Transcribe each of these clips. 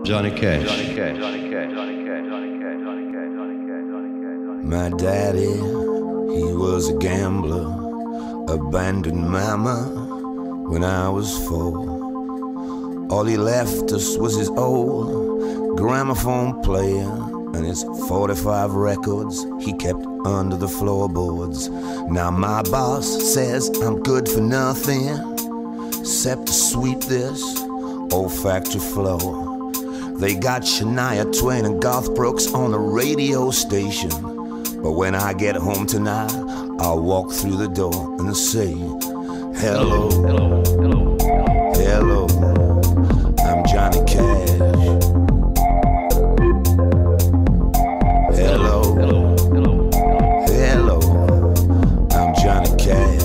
Johnny Cash. My daddy, he was a gambler, abandoned mama when I was 4. All he left us was his old gramophone player and his 45 records he kept under the floorboards. Now my boss says I'm good for nothing except to sweep this old factory floor. They got Shania Twain and Garth Brooks on the radio station, but when I get home tonight, I'll walk through the door and say, hello, hello, hello, hello, I'm Johnny Cash. Hello, hello, hello, hello, I'm Johnny Cash.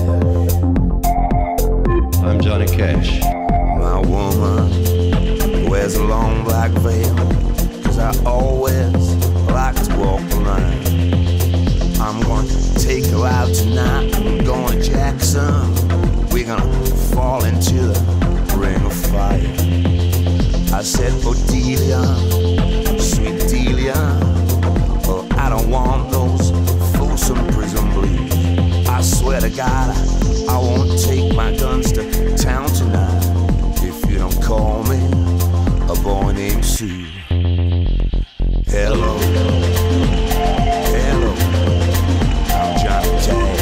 I'm Johnny Cash. My woman wears a long black veil, 'cause I always like to walk the line. I'm going to take her out tonight. I'm going to Jackson. We're gonna fall into the ring of fire. I said, oh Delia, sweet Delia, oh I don't want those Folsom Prison blues. I swear to God, I won't take my guns to town tonight if you don't call me a boy named Sue. Hello, hello, I'm Johnny Cash.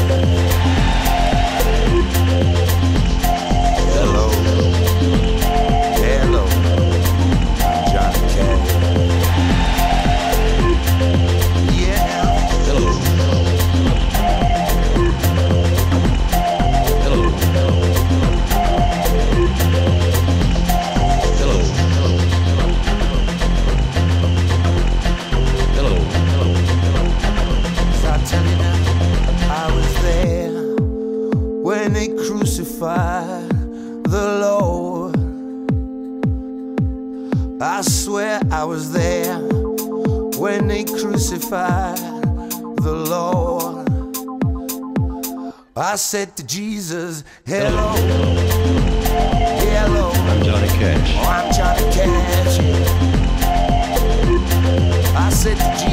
Hello, hello, I'm Johnny Cash. Yeah, Hello. Hello. Hello. Hello. so I tell you now, I was there when they crucified the Lord. I swear I was there when they crucified the Lord. I said to Jesus, hello, hello, I'm Johnny Cash. oh, I'm Johnny Cash. I said to Jesus,